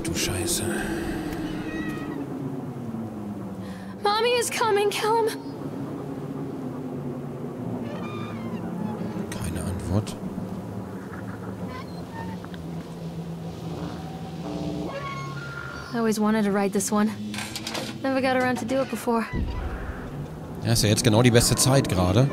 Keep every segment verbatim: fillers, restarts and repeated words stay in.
du Scheiße. Mommy is coming, Callum. Keine Antwort. I always wanted to ride this one. Never got around to do it before. Ja, ist ja jetzt genau die beste Zeit gerade.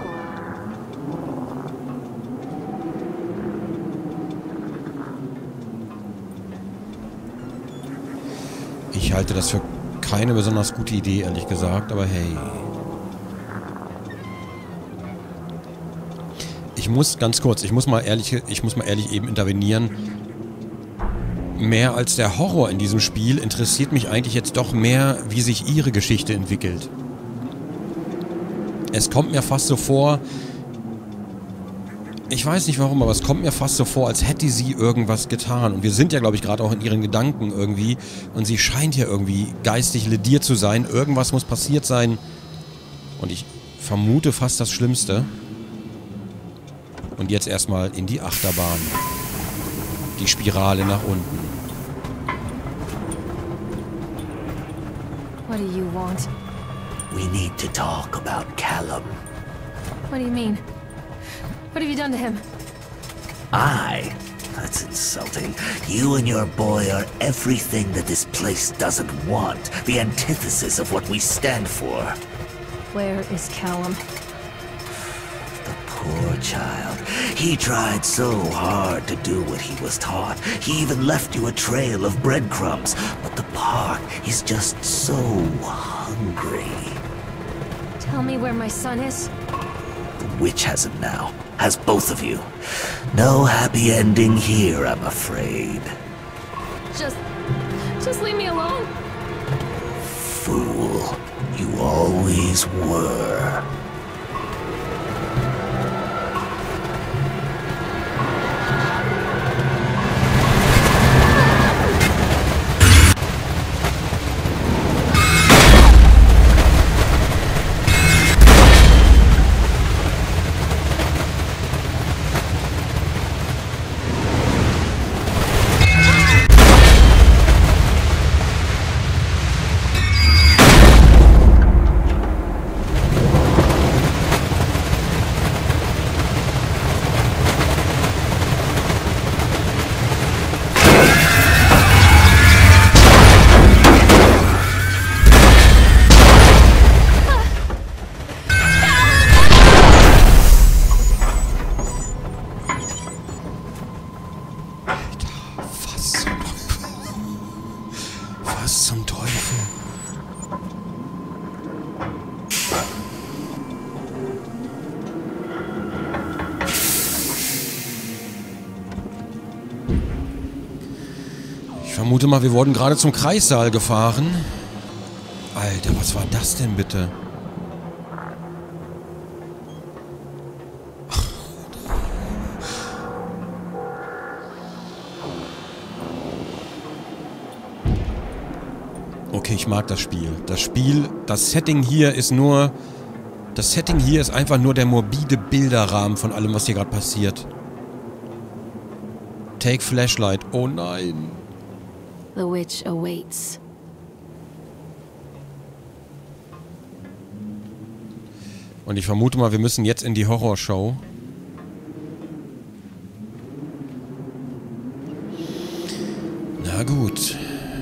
Ich halte das für keine besonders gute Idee, ehrlich gesagt, aber hey. Ich muss, ganz kurz, ich muss mal ehrlich, ich muss mal ehrlich eben intervenieren. Mehr als der Horror in diesem Spiel interessiert mich eigentlich jetzt doch mehr, wie sich ihre Geschichte entwickelt. Es kommt mir fast so vor, ich weiß nicht warum, aber es kommt mir fast so vor, als hätte sie irgendwas getan. Und wir sind ja, glaube ich, gerade auch in ihren Gedanken irgendwie. Und sie scheint ja irgendwie geistig lediert zu sein. Irgendwas muss passiert sein. Und ich vermute fast das Schlimmste. Und jetzt erstmal in die Achterbahn. Die Spirale nach unten. What do you want? We need to talk about Callum. What do you mean? What have you done to him? I? That's insulting. You and your boy are everything that this place doesn't want. The antithesis of what we stand for. Where is Callum? The poor child. He tried so hard to do what he was taught. He even left you a trail of breadcrumbs. But the park is just so hungry. Tell me where my son is. The witch has him now. Has both of you. No happy ending here, I'm afraid. Just... just leave me alone. Fool. You always were. Was zum Teufel? Ich vermute mal, wir wurden gerade zum Kreissaal gefahren. Alter, was war das denn bitte? Okay, ich mag das Spiel. Das Spiel, das Setting hier ist nur... Das Setting hier ist einfach nur der morbide Bilderrahmen von allem, was hier gerade passiert. Take Flashlight. Oh nein. The witch awaits. Und ich vermute mal, wir müssen jetzt in die Horrorshow. Na gut.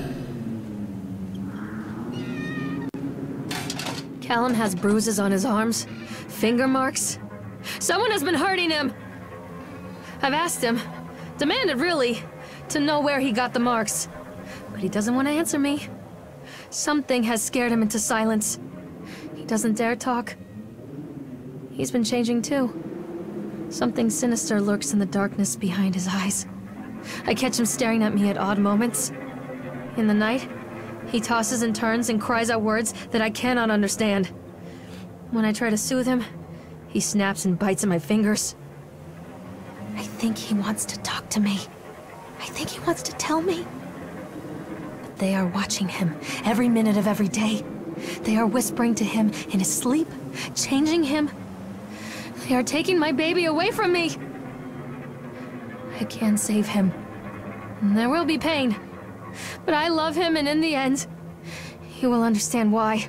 Callum has bruises on his arms, finger marks. Someone has been hurting him. I've asked him, demanded really, to know where he got the marks. But he doesn't want to answer me. Something has scared him into silence. He doesn't dare talk. He's been changing too. Something sinister lurks in the darkness behind his eyes. I catch him staring at me at odd moments. In the night, he tosses and turns and cries out words that I cannot understand. When I try to soothe him, he snaps and bites at my fingers. I think he wants to talk to me. I think he wants to tell me. But they are watching him every minute of every day. They are whispering to him in his sleep, changing him. They are taking my baby away from me. I can't save him. There will be pain. But I love him, and in the end, he will understand why.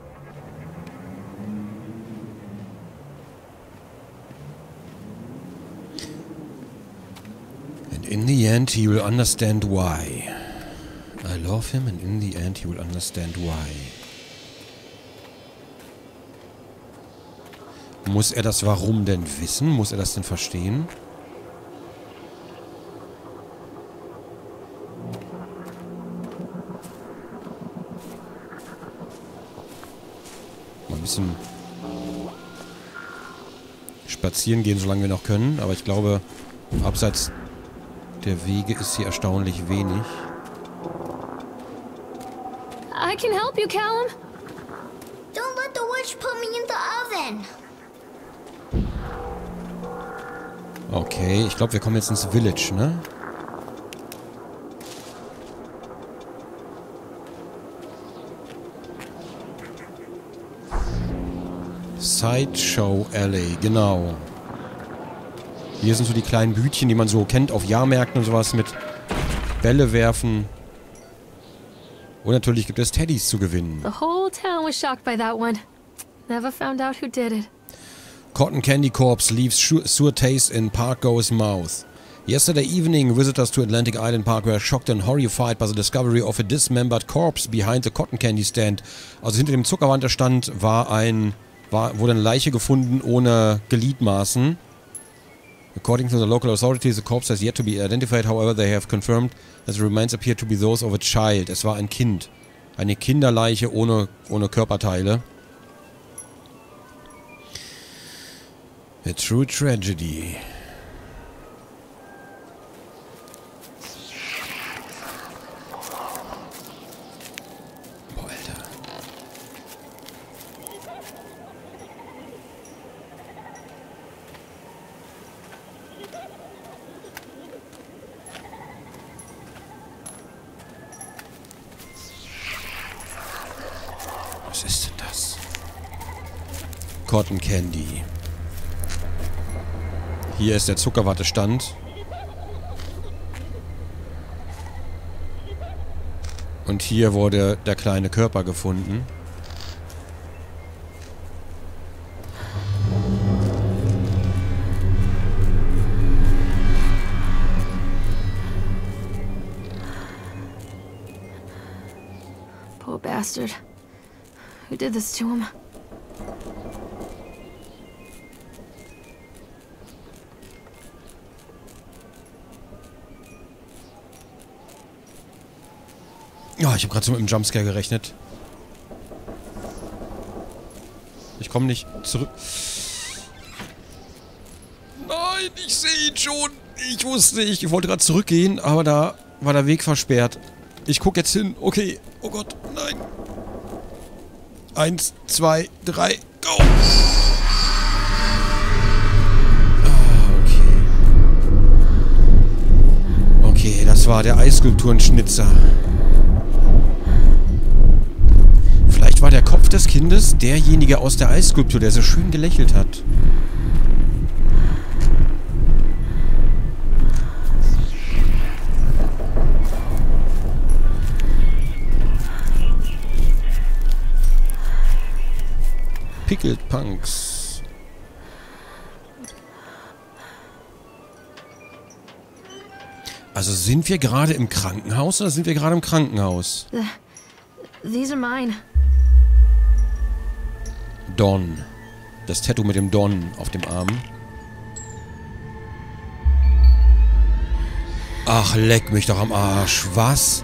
And in the end, he will understand why. I love him, and in the end, he will understand why. Muss er das Warum denn wissen? Muss er das denn verstehen? Mal ein bisschen spazieren gehen, solange wir noch können. Aber ich glaube, abseits der Wege ist hier erstaunlich wenig. I can help you, Callum. Don't let the witch put me in the oven. Okay, ich glaube, wir kommen jetzt ins Village, ne? Sideshow Alley, genau. Hier sind so die kleinen Bütchen, die man so kennt auf Jahrmärkten und sowas mit Bälle werfen. Und natürlich gibt es Teddys zu gewinnen. The whole town was shocked by that one. Never found out who did it. Cotton Candy Corpse leaves sour taste in Park-goer's mouth. Yesterday evening, visitors to Atlantic Island Park were shocked and horrified by the discovery of a dismembered corpse behind the cotton candy stand. Also hinter dem Zuckerwanderstand war ein, war, wurde eine Leiche gefunden ohne Gliedmaßen. According to the local authorities, the corpse has yet to be identified. However, they have confirmed that the remains appear to be those of a child. Es war ein Kind. Eine Kinderleiche ohne, ohne Körperteile. A true tragedy. Boah, Alter. Was ist denn das? Cotton Candy. Hier ist der Zuckerwattestand. Und hier wurde der kleine Körper gefunden. Poor bastard. Who did this to him? Ja, ich habe gerade so mit dem Jumpscare gerechnet. Ich komme nicht zurück. Nein, ich sehe ihn schon. Ich wusste, ich wollte gerade zurückgehen, aber da war der Weg versperrt. Ich gucke jetzt hin. Okay. Oh Gott, nein. Eins, zwei, drei, go! Ah, okay. Okay, das war der Eisskulpturenschnitzer. Vielleicht war der Kopf des Kindes derjenige aus der Eisskulptur, der so schön gelächelt hat. Pickled Punks. Also sind wir gerade im Krankenhaus oder sind wir gerade im Krankenhaus? The, these are mine. Don. Das Tattoo mit dem Don auf dem Arm. Ach, leck mich doch am Arsch. Was?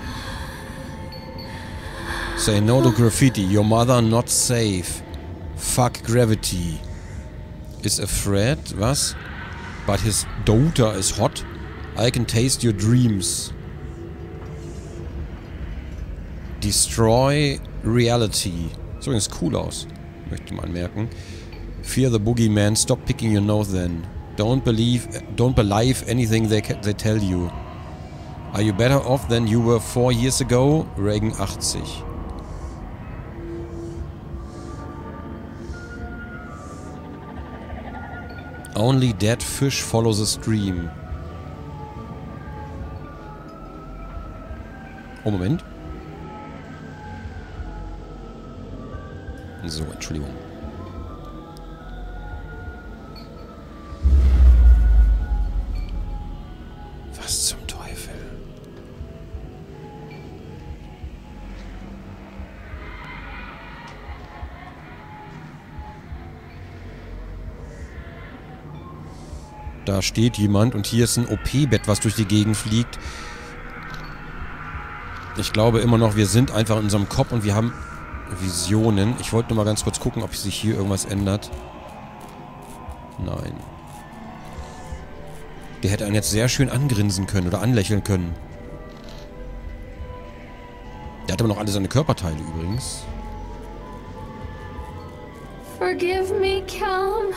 Say no to graffiti. Your mother not safe. Fuck gravity. Is afraid. Was? But his daughter is hot. I can taste your dreams. Destroy reality. So, übrigens cool aus. Möchte man merken. Fear the boogeyman. Stop picking your nose then. Don't believe, don't believe anything they, they tell you. Are you better off than you were four years ago? Reagan achtzig. Only dead fish follow the stream. Oh, Moment. So, Entschuldigung. Was zum Teufel? Da steht jemand und hier ist ein O P-Bett, was durch die Gegend fliegt. Ich glaube immer noch, wir sind einfach in unserem Kopf und wir haben Visionen. Ich wollte nur mal ganz kurz gucken, ob sich hier irgendwas ändert. Nein. Der hätte einen jetzt sehr schön angrinsen können oder anlächeln können. Der hat aber noch alle seine Körperteile übrigens. Forgive me, Callum.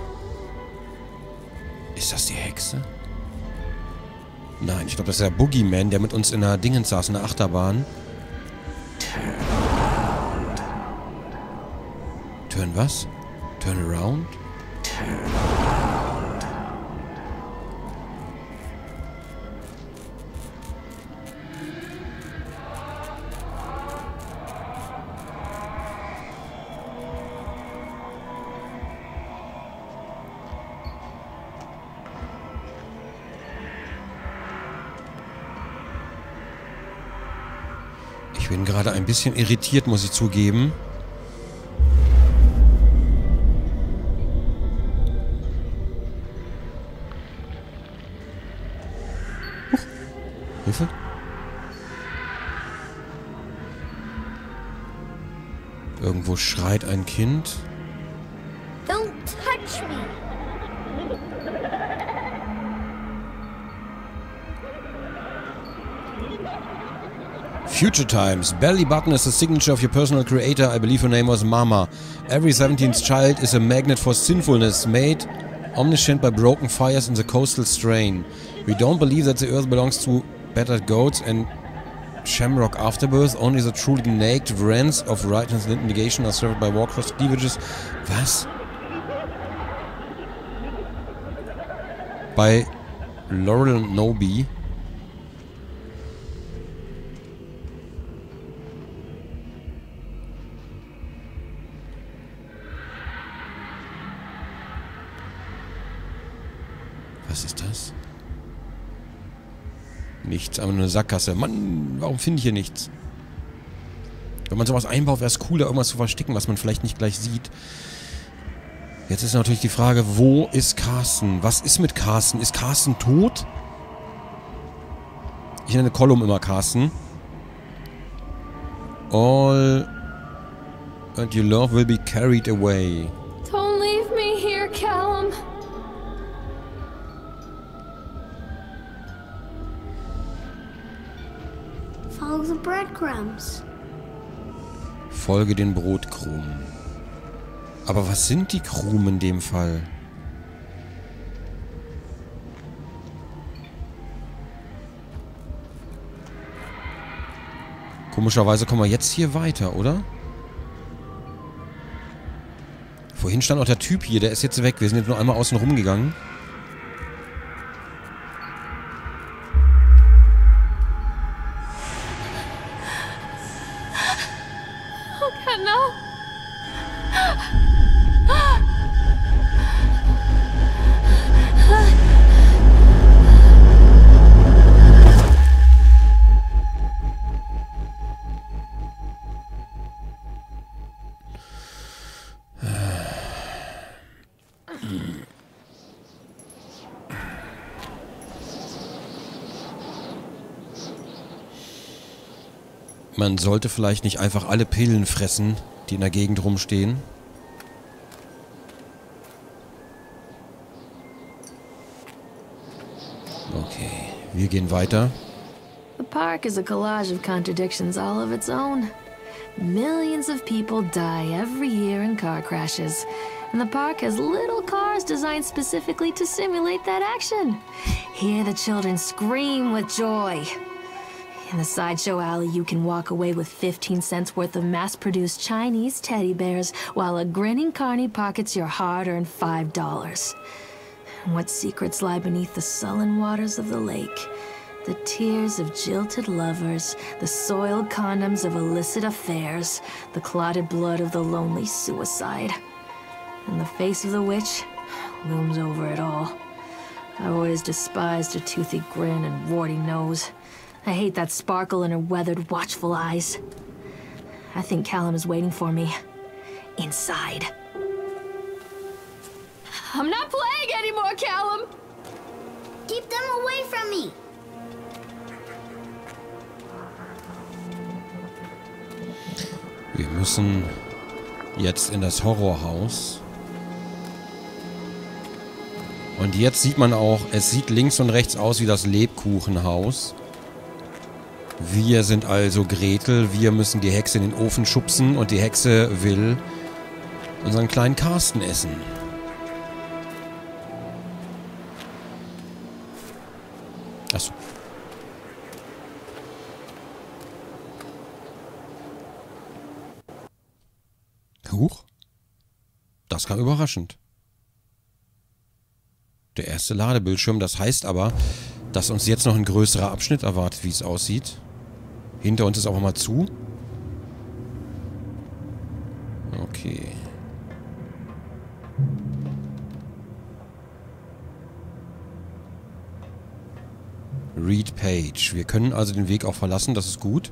Ist das die Hexe? Nein, ich glaube, das ist der Boogeyman, der mit uns in der Dingens saß, in der Achterbahn. Turn around. Turn was? Turn around? Turn around. Ich bin gerade ein bisschen irritiert, muss ich zugeben. Huch. Hilfe? Irgendwo schreit ein Kind. Don't touch me. Future Times. Belly button is the signature of your personal creator. I believe her name was Mama. Every seventeenth child is a magnet for sinfulness, made omniscient by broken fires in the coastal strain. We don't believe that the earth belongs to battered goats and shamrock afterbirth. Only the truly naked brands of righteousness and negation are served by war-crossed cleavages. Was? Bei Laurel Noby. Was ist das? Nichts, aber nur eine Sackgasse. Mann, warum finde ich hier nichts? Wenn man sowas einbaut, wäre es cool, da irgendwas zu verstecken, was man vielleicht nicht gleich sieht. Jetzt ist natürlich die Frage, wo ist Carsten? Was ist mit Carsten? Ist Carsten tot? Ich nenne Column immer Carsten. All and your love will be carried away. Don't leave me here, Callum. Follow the breadcrumbs. Folge den Brotkrumen. Aber was sind die Krumen in dem Fall? Komischerweise kommen wir jetzt hier weiter, oder? Vorhin stand auch der Typ hier, der ist jetzt weg. Wir sind jetzt nur einmal außen rum gegangen. Oh God, no. Man sollte vielleicht nicht einfach alle Pillen fressen, die in der Gegend rumstehen. Okay, wir gehen weiter. The park is a collage of contradictions all of its own. Millions of people die every year in car crashes. And the park has little cars designed specifically to simulate that action. Hear the children scream with joy. In the sideshow alley, you can walk away with fifteen cents worth of mass-produced Chinese teddy bears, while a grinning carny pockets your hard-earned five dollars. What secrets lie beneath the sullen waters of the lake? The tears of jilted lovers, the soiled condoms of illicit affairs, the clotted blood of the lonely suicide. And the face of the witch looms over it all. I always despised her toothy grin and warty nose. I hate that sparkle in her weathered, watchful eyes. I think Callum is waiting for me. Inside. I'm not playing anymore, Callum! Keep them away from me! Wir müssen jetzt in das Horrorhaus. Und jetzt sieht man auch, es sieht links und rechts aus wie das Lebkuchenhaus. Wir sind also Gretel, wir müssen die Hexe in den Ofen schubsen und die Hexe will unseren kleinen Carsten essen. Achso. Huch. Das kam überraschend. Der erste Ladebildschirm, das heißt aber, dass uns jetzt noch ein größerer Abschnitt erwartet, wie es aussieht. Hinter uns ist auch mal zu. Okay. Read Page. Wir können also den Weg auch verlassen, das ist gut.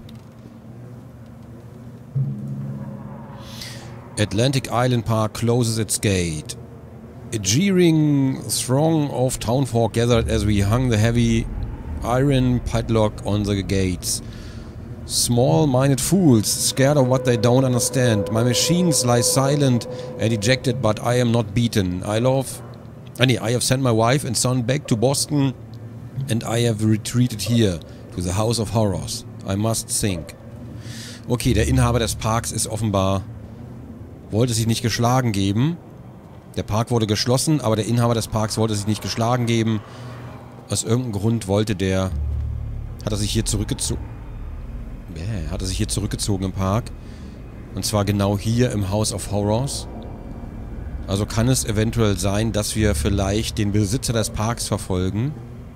Atlantic Island Park closes its gate. A jeering throng of townfolk gathered as we hung the heavy iron padlock on the gates. Small-minded fools, scared of what they don't understand. My machines lie silent and dejected, but I am not beaten. I love... I, I have sent my wife and son back to Boston and I have retreated here to the House of Horrors. I must think. Okay, der Inhaber des Parks ist offenbar... wollte sich nicht geschlagen geben. Der Park wurde geschlossen, aber der Inhaber des Parks wollte sich nicht geschlagen geben. Aus irgendeinem Grund wollte der... Hat er sich hier zurückgezogen... Bäh, hat er sich hier zurückgezogen im Park. Und zwar genau hier im House of Horrors. Also kann es eventuell sein, dass wir vielleicht den Besitzer des Parks verfolgen.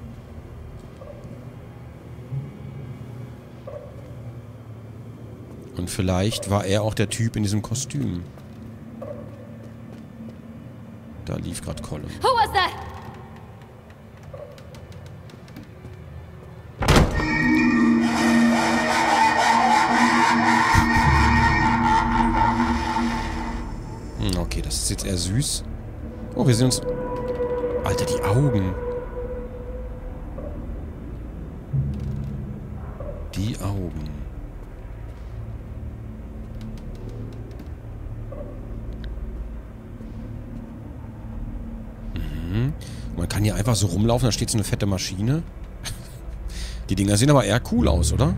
Und vielleicht war er auch der Typ in diesem Kostüm. Da lief gerade Colin. Who was that? Hm, okay, das ist jetzt eher süß. Oh, wir sehen uns... Alter, die Augen. Die Augen. Man kann hier einfach so rumlaufen, da steht so eine fette Maschine. Die Dinger sehen aber eher cool aus, oder?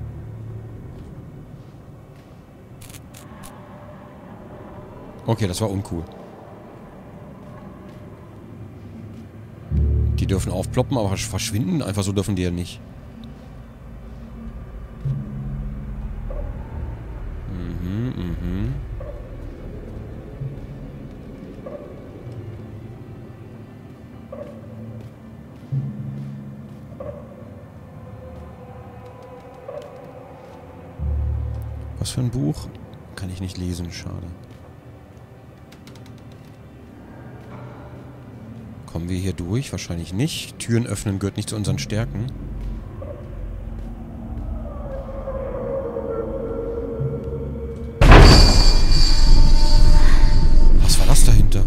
Okay, das war uncool. Die dürfen aufploppen, aber verschwinden. Einfach so dürfen die ja nicht. Mhm, mhm. Was für ein Buch? Kann ich nicht lesen, schade. Kommen wir hier durch? Wahrscheinlich nicht. Türen öffnen gehört nicht zu unseren Stärken. Was war das dahinter?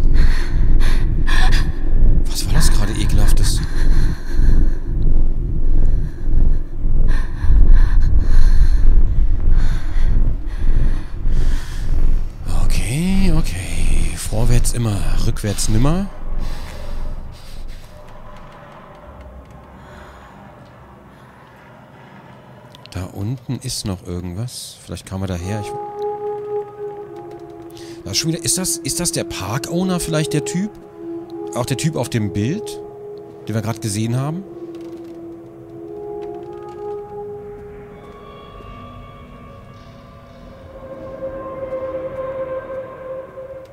Was war das gerade Ekelhaftes? Okay, okay. Vorwärts immer, rückwärts nimmer. Da unten ist noch irgendwas. Vielleicht kam er daher. Ich das ist schon wieder. Ist das, ist das der Park-Owner vielleicht, der Typ? Auch der Typ auf dem Bild, den wir gerade gesehen haben?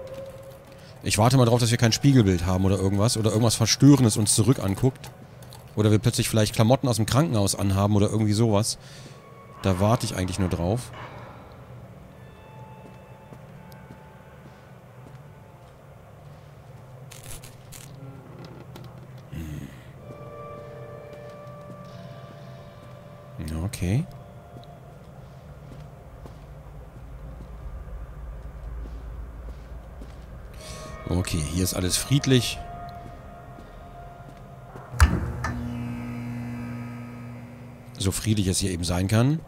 Ich warte mal drauf, dass wir kein Spiegelbild haben oder irgendwas. Oder irgendwas Verstörendes uns zurück anguckt. Oder wir plötzlich vielleicht Klamotten aus dem Krankenhaus anhaben oder irgendwie sowas. Da warte ich eigentlich nur drauf. Hm. Okay. Okay, hier ist alles friedlich. So friedlich es hier eben sein kann.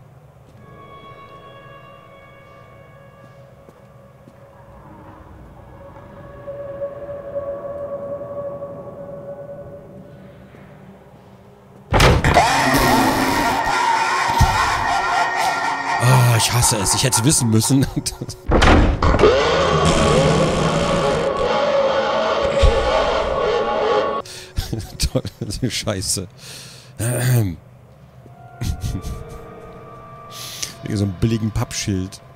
Ah, ich hasse es. Ich hätte es wissen müssen. Toll, das ist eine Scheiße. Wie so ein billigen Pappschild.